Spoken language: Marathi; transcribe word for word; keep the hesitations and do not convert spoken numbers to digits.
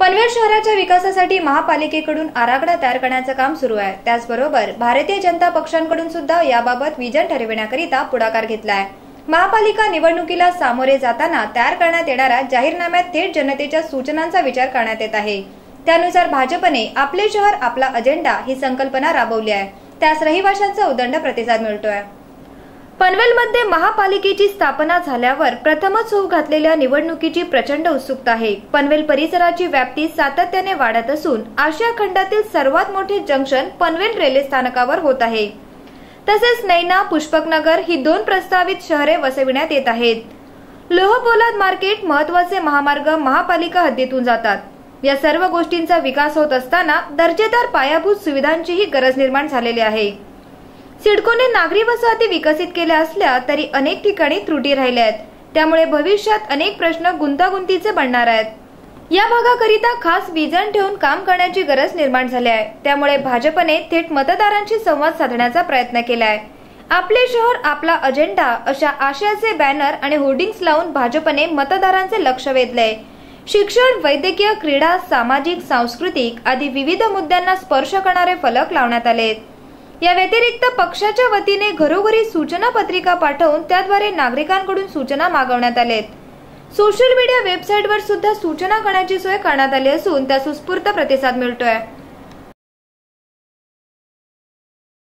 पनवेल शहराच्या विकासासाठी महापालिकेकडून आराखडा तयार करण्याचं काम सुरू आहे। त्याचबरोबर भारतीय जनता पक्षांकडून सुद्धा याबाबत विजन ठरविण्याकरिता पुढाकार घेतला आहे। महापालिका निवडणुकीला सामोरे जाताना तयार करण्यात येणाऱ्या जाहीरनाम्यात थेट जनतेच्या सूचनांचा विचार करण्यात येत आहे। त्यानुसार भाजपने आपले शहर आपला अजेंडा ही संकल्पना राबवली आहे। त्यास रहिवाशांचा उदंड प्रतिसाद मिळतोय। पनवेलमध्ये महापालिकेची स्थापना झाल्यावर प्रथमच होऊ घातलेल्या निवडणुकीची प्रचंड उत्सुकता आहे। पनवेल परिसराची व्याप्ती सातत्याने वाढत असून आशिया खंडातील सर्वात मोठे जंक्शन पनवेल रेल्वे स्थानकावर होत आहे। तसेच नैना, पुष्पकनगर ही दोन प्रस्तावित शहरे वसविण्यात येत आहेत। लोहपोलाद मार्केट, महत्वाचे महामार्ग महापालिका हद्दीतून जातात। या सर्व गोष्टींचा विकास होत असताना दर्जेदार पायाभूत सुविधांचीही गरज निर्माण झालेली आहे। सिडकोने नागरी वसाहती विकसित केल्या असल्या तरी अनेक ठिकाणी त्रुटी राहिल्या आहेत। त्यामुळे भविष्यात अनेक प्रश्न गुंतागुंतीचे बनणार आहेत। या भागाकरिता खास विजन ठेवून काम करण्याची गरज निर्माण झाली आहे। त्यामुळे भाजपने थेट मतदारांशी संवाद साधण्याचा प्रयत्न केला आहे। आपले शहर आपला अजेंडा अशा आशयाचे बॅनर आणि होर्डिंग्स लावून भाजपने मतदारांचे लक्ष वेधले। शिक्षण, वैद्यकीय, क्रीडा, सामाजिक, सांस्कृतिक आदी विविध मुद्द्यांना स्पर्श करणारे फलक लावण्यात आले। या व्यतिरिक्त पक्षाच्या वतीने घरोघरी सूचना पत्रिका पाठवून त्याद्वारे नागरिकांकडून सूचना मागवण्यात आलेत। सोशल मीडिया वेबसाईटवर सुद्धा सूचना करण्याची सोय करण्यात आली असून त्यास उत्स्फूर्त प्रतिसाद मिळतोय।